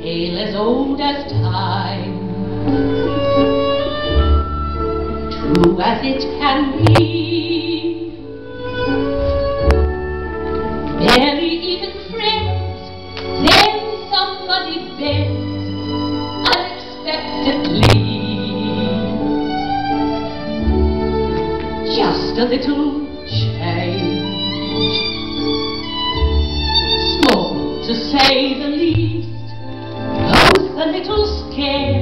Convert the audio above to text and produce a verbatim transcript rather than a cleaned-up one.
tale as old as time, true as it can be. Barely even friends, then somebody bends unexpectedly. Just a little change, small to say the least, both a little scared.